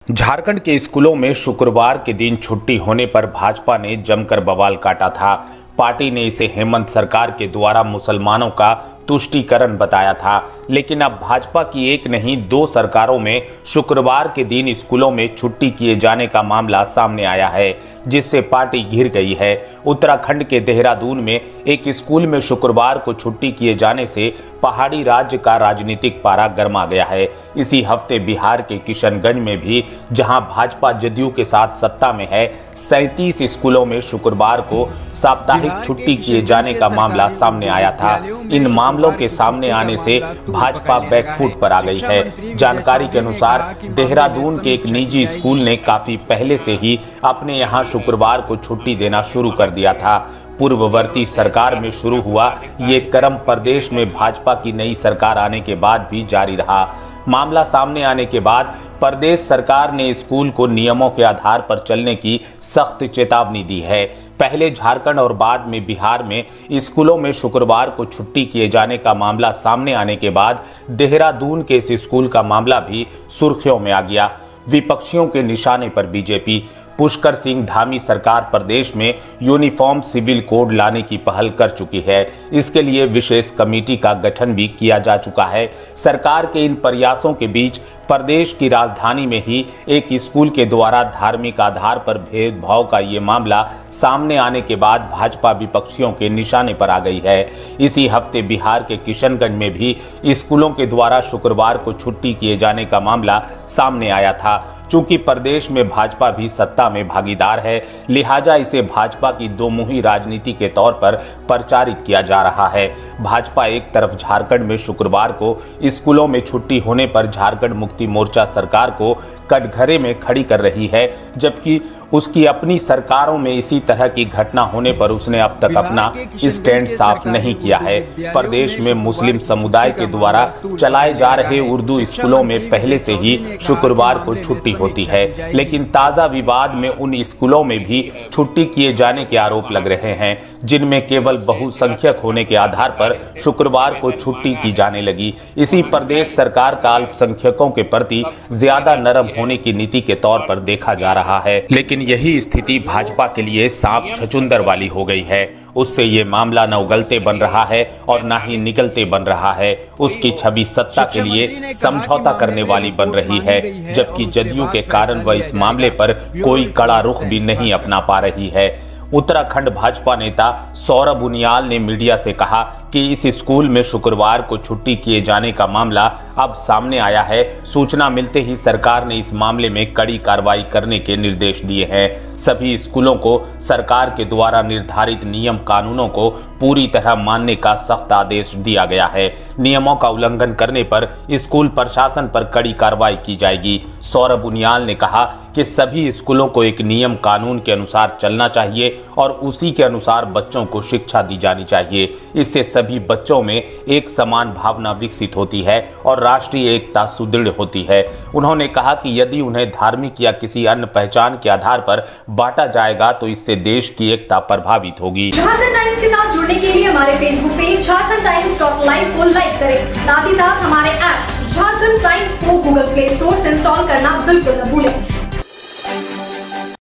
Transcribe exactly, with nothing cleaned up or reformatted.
झारखंड के स्कूलों में शुक्रवार के दिन छुट्टी होने पर भाजपा ने जमकर बवाल काटा था। पार्टी ने इसे हेमंत सरकार के द्वारा मुसलमानों का तुष्टीकरण बताया था, लेकिन अब भाजपा की एक नहीं दो सरकारों में शुक्रवार के दिन स्कूलों में छुट्टी किए जाने का मामला सामने आया है, जिससे पार्टी घिर गई है। उत्तराखंड के देहरादून में एक स्कूल में शुक्रवार को छुट्टी किए जाने से पहाड़ी राज्य का राजनीतिक पारा गर्मा गया है। इसी हफ्ते बिहार के किशनगंज में भी, जहां भाजपा जदयू के साथ सत्ता में है, सैंतीस स्कूलों में शुक्रवार को साप्ताहिक छुट्टी किए जाने का मामला सामने आया था। इन मामलों के सामने आने से भाजपा बैकफुट पर आ गई है। जानकारी के अनुसार देहरादून के एक निजी स्कूल ने काफी पहले से ही अपने यहां शुक्रवार को छुट्टी देना शुरू कर दिया था। पूर्ववर्ती सरकार में शुरू हुआ ये क्रम प्रदेश में भाजपा की नई सरकार आने के बाद भी जारी रहा। मामला सामने आने के बाद प्रदेश सरकार ने स्कूल को नियमों के आधार पर चलने की सख्त चेतावनी दी है। पहले झारखंड और बाद में बिहार में स्कूलों में शुक्रवार को छुट्टी किए जाने का मामला सामने आने के बाद देहरादून के इस स्कूल का मामला भी सुर्खियों में आ गया। विपक्षियों के निशाने पर बीजेपी। पुष्कर सिंह धामी सरकार प्रदेश में यूनिफॉर्म सिविल कोड लाने की पहल कर चुकी है। इसके लिए विशेष कमेटी का गठन भी किया जा चुका है। सरकार के इन प्रयासों के बीच प्रदेश की राजधानी में ही एक स्कूल के द्वारा धार्मिक आधार पर भेदभाव का ये मामला सामने आने के बाद भाजपा विपक्षियों के निशाने पर आ गई है। इसी हफ्ते बिहार के किशनगंज में भी स्कूलों के द्वारा शुक्रवार को छुट्टी किए जाने का मामला सामने आया था। चूंकि प्रदेश में भाजपा भी सत्ता में भागीदार है, लिहाजा इसे भाजपा की दोमुही राजनीति के तौर पर प्रचारित किया जा रहा है। भाजपा एक तरफ झारखंड में शुक्रवार को स्कूलों में छुट्टी होने पर झारखंड मुक्ति मोर्चा सरकार को कटघरे में खड़ी कर रही है, जबकि उसकी अपनी सरकारों में इसी तरह की घटना होने पर उसने अब तक अपना स्टैंड साफ नहीं किया है। प्रदेश में मुस्लिम समुदाय के द्वारा चलाए जा रहे उर्दू स्कूलों में पहले से ही शुक्रवार को छुट्टी होती है, लेकिन ताज़ा विवाद में उन स्कूलों में भी छुट्टी किए जाने के आरोप लग रहे हैं, जिनमें केवल बहुसंख्यक होने के आधार पर शुक्रवार को छुट्टी की जाने लगी। इसी प्रदेश सरकार का अल्पसंख्यकों के प्रति ज्यादा नरम होने की नीति के तौर पर देखा जा रहा है, लेकिन यही स्थिति भाजपा के लिए सांप छचुंदर वाली हो गई है। उससे ये मामला न उगलते बन रहा है और न ही निकलते बन रहा है। उसकी छवि सत्ता के लिए समझौता करने वाली बन रही है, जबकि जदयू के कारण वह इस मामले पर कोई कड़ा रुख भी नहीं अपना पा रही है। उत्तराखंड भाजपा नेता सौरभ उनियाल ने मीडिया से कहा कि इस स्कूल में शुक्रवार को छुट्टी किए जाने का मामला अब सामने आया है। सूचना मिलते ही सरकार ने इस मामले में कड़ी कार्रवाई करने के निर्देश दिए हैं। सभी स्कूलों को सरकार के द्वारा निर्धारित नियम कानूनों को पूरी तरह मानने का सख्त आदेश दिया गया है। नियमों का उल्लंघन करने पर स्कूल प्रशासन पर कड़ी कार्रवाई की जाएगी। सौरभ उनियाल ने कहा कि सभी स्कूलों को एक नियम कानून के अनुसार चलना चाहिए और उसी के अनुसार बच्चों को शिक्षा दी जानी चाहिए। इससे सभी बच्चों में एक समान भावना विकसित होती है और राष्ट्रीय एकता सुदृढ़ होती है। उन्होंने कहा कि यदि उन्हें धार्मिक या किसी अन्य पहचान के आधार पर बांटा जाएगा तो इससे देश की एकता प्रभावित होगी। झारखंड टाइम्स के साथ जुड़ने के लिए हमारे Facebook page Jharkhand times top live को लाइक करें। साथ ही साथ हमारे ऐप झारखंड टाइम्स को गूगल प्ले स्टोर से इंस्टॉल करना बिल्कुल न भूलें।